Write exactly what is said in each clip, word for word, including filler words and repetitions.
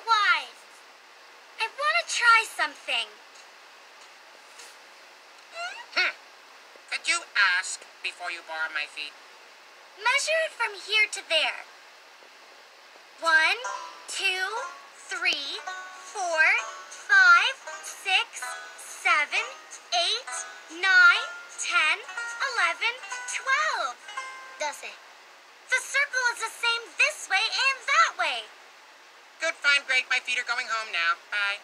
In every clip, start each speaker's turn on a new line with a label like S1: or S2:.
S1: wise. I want to try something.
S2: Hmm. Could you ask before you borrow my feet?
S1: Measure it from here to there. One, two, three, four, five, six, seven, eight, nine, ten, eleven, twelve. Doce. The circle is the same this way and that way.
S2: Good, fine, great. My feet are going home now. Bye.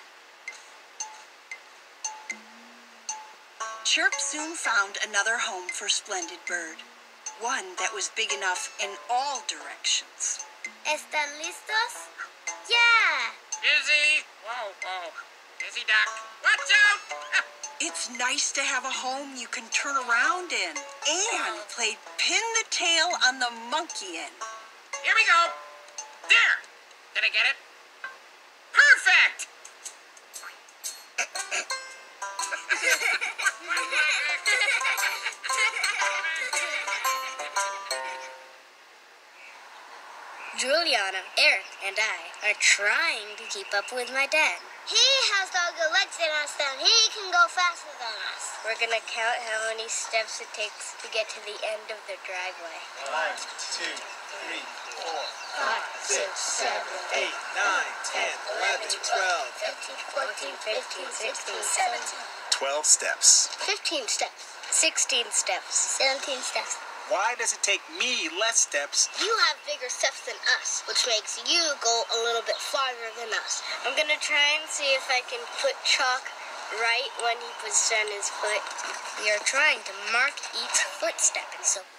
S3: Chirp soon found another home for Splendid Bird. One that was big enough in all directions.
S1: ¿Están listos? Yeah.
S2: Dizzy! Whoa, whoa. Dizzy duck. Watch out!
S3: It's nice to have a home you can turn around in and play pin the tail on the monkey in.
S2: Here we go. There! Did I get it? Perfect!
S1: Juliana, Eric, and I are trying to keep up with my dad. He has longer legs than us, and he can go faster than us. We're gonna count how many steps it takes to get to the end of the driveway.
S4: One, two, three, four,
S1: Five, six, seven,
S4: eight, nine, ten, eleven, twelve.
S1: thirteen, fourteen, fifteen, sixteen, seventeen.
S4: Twelve steps.
S1: fifteen steps. sixteen steps. seventeen steps.
S4: Why does it take me less steps?
S1: You have bigger steps than us, which makes you go a little bit farther than us. I'm gonna try and see if I can put chalk right when he puts down his foot. We are trying to mark each footstep, and so